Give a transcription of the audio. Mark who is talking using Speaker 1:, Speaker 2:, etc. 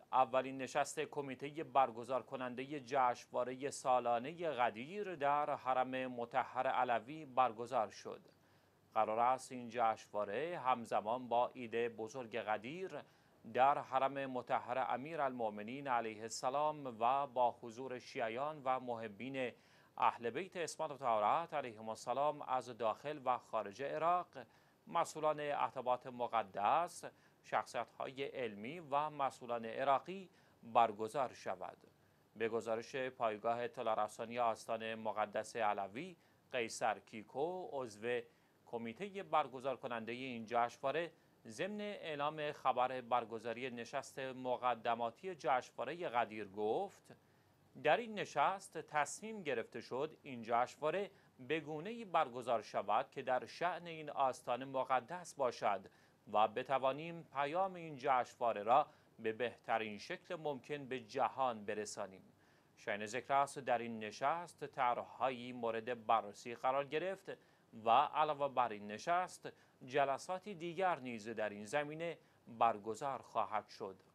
Speaker 1: اولین نشست کمیته برگزار کننده جشنواره سالانه غدیر در حرم مطهر علوی برگزار شد. قرار است این جشنواره همزمان با عید بزرگ غدیر در حرم مطهر امیرالمؤمنین علیه السلام و با حضور شیعیان و محبین اهل بیت عصمت و طهارت علیهم السلام از داخل و خارج عراق، مسئولان اهدابات مقدس، شخصیت‌های علمی و مسئولان عراقی برگزار شود. به گزارش پایگاه اطلاع رسانی آستان مقدس علوی، قیصر کیکو، عضو کمیته برگزار کننده این جشنواره، ضمن اعلام خبر برگزاری نشست مقدماتی جشنواره غدیر گفت: در این نشست تصمیم گرفته شد این جشنواره به گونه‌ای برگزار شود که در شأن این آستان مقدس باشد و بتوانیم پیام این جشنواره را به بهترین شکل ممکن به جهان برسانیم. شایان ذکر است در این نشست طرح‌هایی مورد بررسی قرار گرفت و علاوه بر این نشست جلساتی دیگر نیز در این زمینه برگزار خواهد شد.